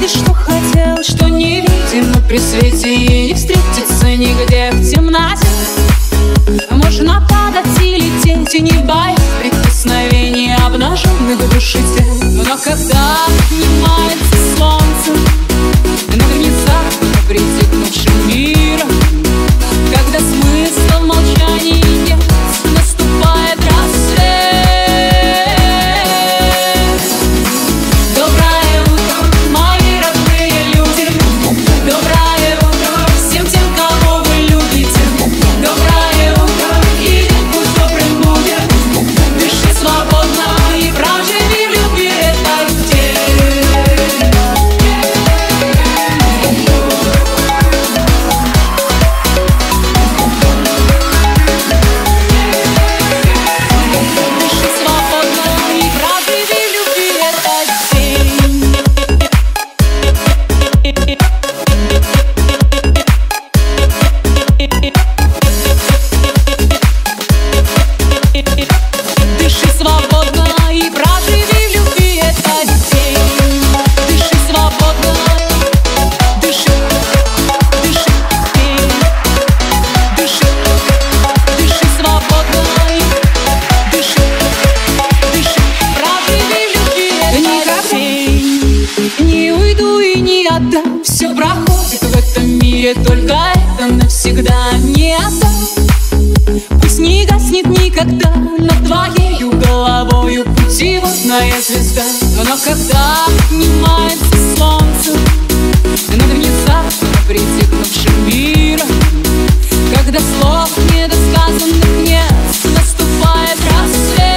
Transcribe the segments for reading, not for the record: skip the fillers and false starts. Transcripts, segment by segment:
видишь, что хотел, что не видимо при свете, и не встретиться нигде в темноте. Можно падать и лететь, и не боясь прикосновений обнаженных души тел. Но когда поднимается солнце над внезапно притихнувшим миром, когда смысла в молчании нет, наступает рассвет. Доброе утро, мои родные люди. Доброе утро всем тем, кого вы любите. Доброе утро, и день пусть добрым будет. Дыши свободно и проживи в любви этот день. Дыши свободно и проживи в любви этот день. Дыши свободно и проживи в любви этот день. Дыши свободно, дыши, дыши, дыши, дыши свободно и дыши, дыши, проживи в любви этот день. Не уйду и не отдам, все проходит в этом мире, только это навсегда не отдам. Пусть не гаснет никогда над твоею головою путеводная звезда. Но когда поднимается солнце над внезапно притихнувшим миром, когда слов недосказанных нет, наступает рассвет.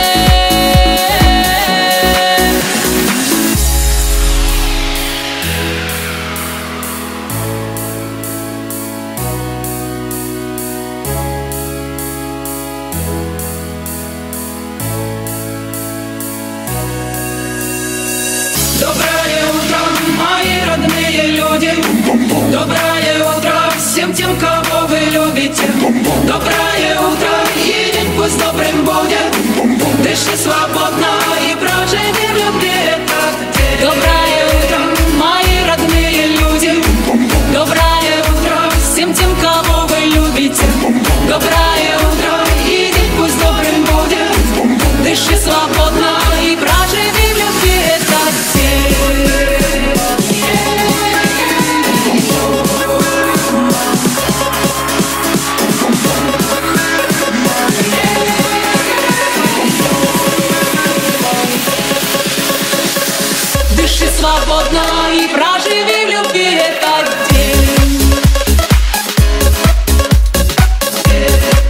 Доброе утро, мои родные люди. Доброе утро всем тем, кого вы любите. Доброе утро, и день пусть добрым будет. Дыши свободно и проживи в любви этот день. Доброе утро, мои родные люди. Доброе утро всем тем, кого вы любите. Доброе утро, и день пусть добрым будет. Дыши свободно и проживи в любви этот день. Дыши свободно и проживи в любви этот день.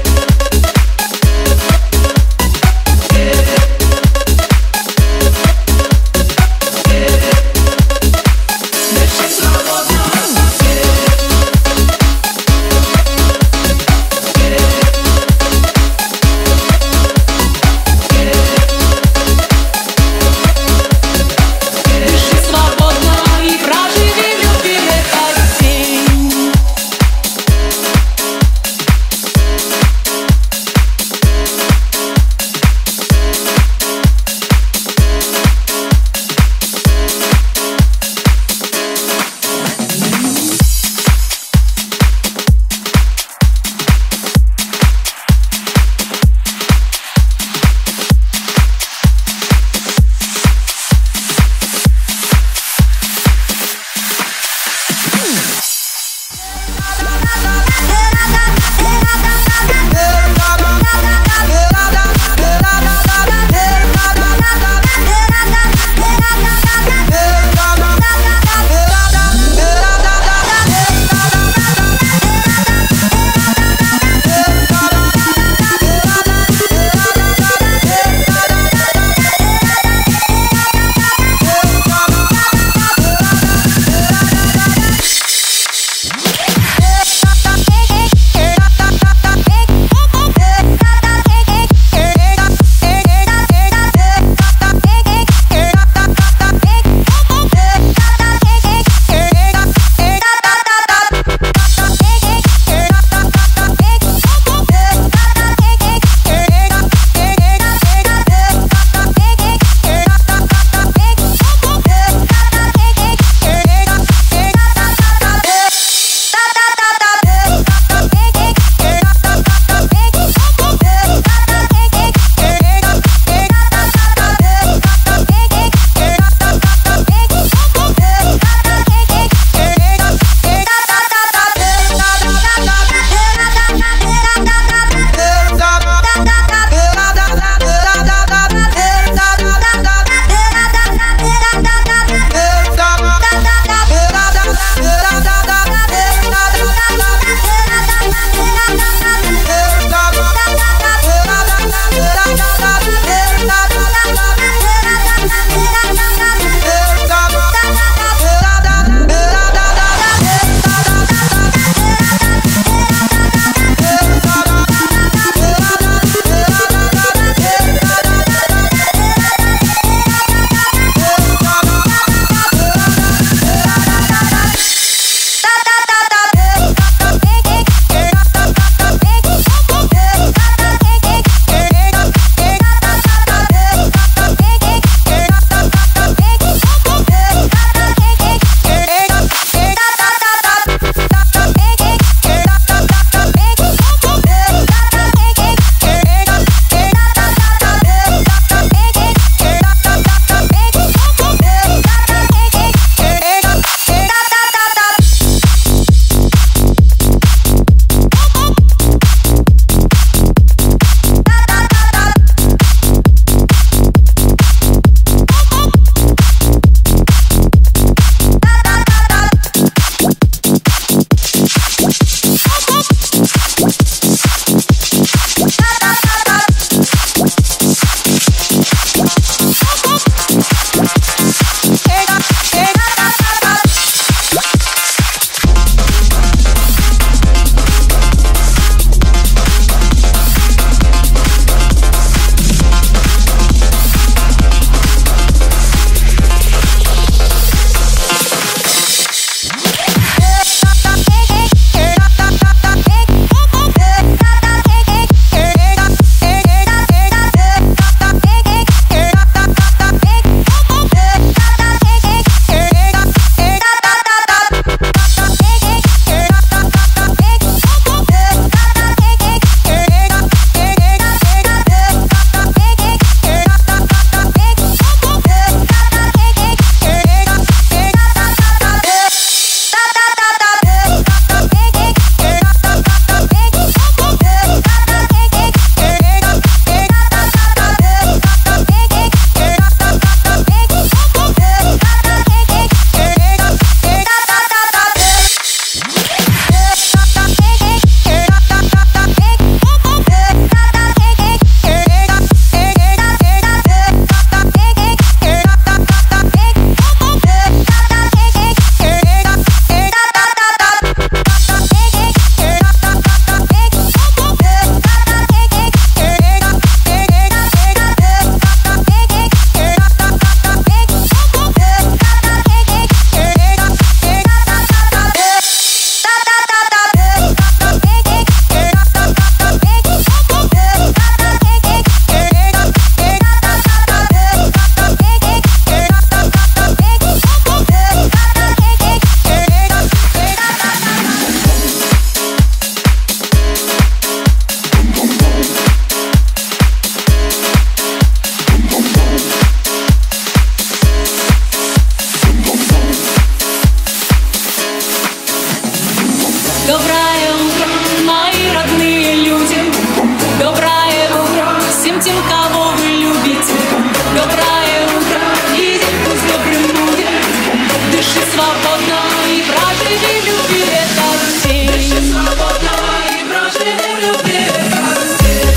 тем, кого вы любите. Доброе утро, и день пусть добрым будет. Дыши свободно и проживи в любви этот день. Дыши свободно и проживи в любви этот день.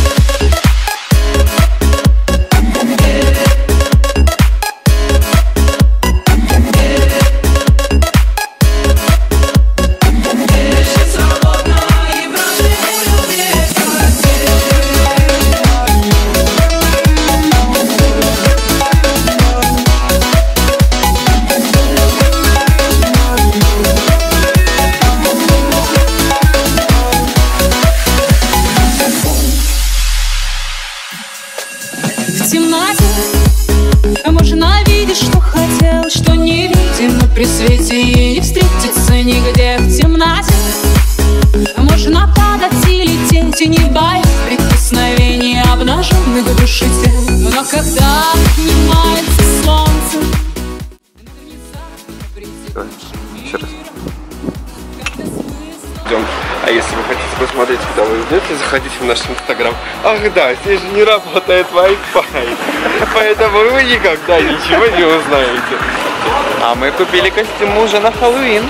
В темноте можно видеть, что хотел, что не видимо при свете и не встретиться нигде. В темноте можно падать и лететь, и не боясь прикосновений обнаженных души тел. Но когда поднимается солнце, Еще раз. Идем. А если вы хотите посмотреть, куда вы идете, заходите в наш инстаграм. Ах да, здесь же не работает Wi-Fi, поэтому вы никогда ничего не узнаете. А мы купили костюм уже на Хэллоуин.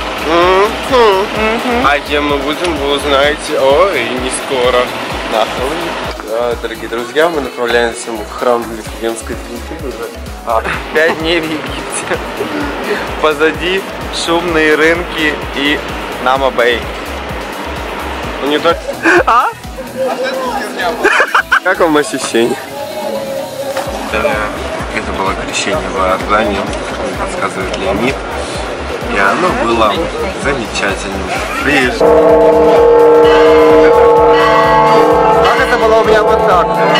А где мы будем, вы узнаете, не скоро. На Хэллоуин. Дорогие друзья, мы направляемся в храм Вифлеемской Пяти уже 5 дней в Египте. Позади шумные рынки и Нама-Бэй. Ну не так. Как вам ощущение? Это было крещение в Иордании, рассказывает Леонид. И оно было замечательно. Видишь? Как это было у меня вот так?